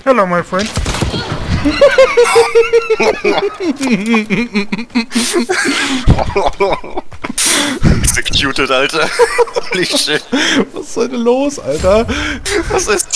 Hello, my friend. Executed, Alter. Holy shit. Was ist heute los, Alter? Was ist